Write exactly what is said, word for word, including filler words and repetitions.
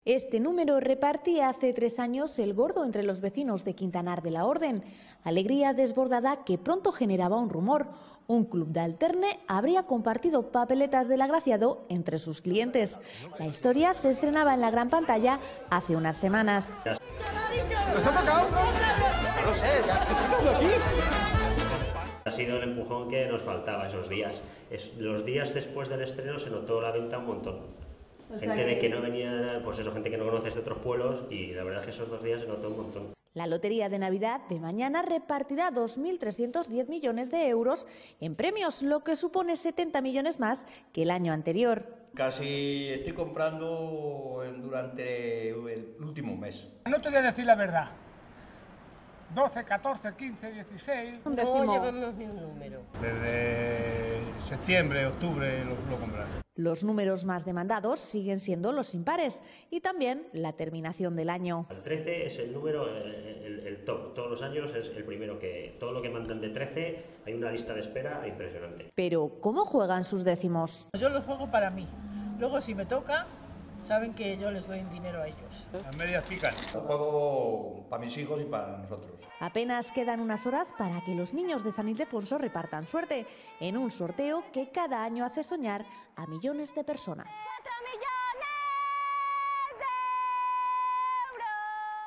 Este número repartía hace tres años el gordo entre los vecinos de Quintanar de la Orden. Alegría desbordada que pronto generaba un rumor. Un club de Alterne habría compartido papeletas del agraciado entre sus clientes. La historia se estrenaba en la gran pantalla hace unas semanas. ¿Nos ha tocado? No lo sé, ya he tocado aquí. Ha sido el empujón que nos faltaba esos días. Es, los días después del estreno se notó la venta un montón. O sea, gente de que no venía, pues eso, gente que no conoces de otros pueblos, y la verdad es que esos dos días se notó un montón. La Lotería de Navidad de mañana repartirá dos mil trescientos diez millones de euros en premios, lo que supone setenta millones más que el año anterior. Casi estoy comprando durante el último mes. No te voy a decir la verdad. doce, catorce, quince, dieciséis... No llevamos ni un número. Desde septiembre, octubre lo suelo comprar. Los números más demandados siguen siendo los impares y también la terminación del año. El trece es el número, el, el top. Todos los años es el primero que... Todo lo que mandan de trece, hay una lista de espera impresionante. Pero, ¿cómo juegan sus décimos? Yo los juego para mí. Luego, si me toca, saben que yo les doy dinero a ellos. Las medias pican. Lo juego para mis hijos y para nosotros. Apenas quedan unas horas para que los niños de San Ildefonso repartan suerte en un sorteo que cada año hace soñar a millones de personas.